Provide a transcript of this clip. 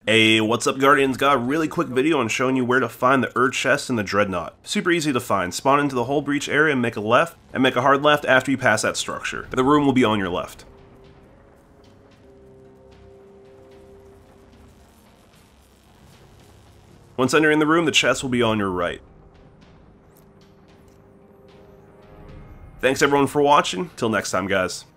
Hey, what's up Guardians? Got a really quick video on showing you where to find the Ur chest in the Dreadnought. Super easy to find. Spawn into the hull breach area and make a left, and make a hard left after you pass that structure. The room will be on your left. Once entering the room, the chest will be on your right. Thanks everyone for watching. Till next time, guys.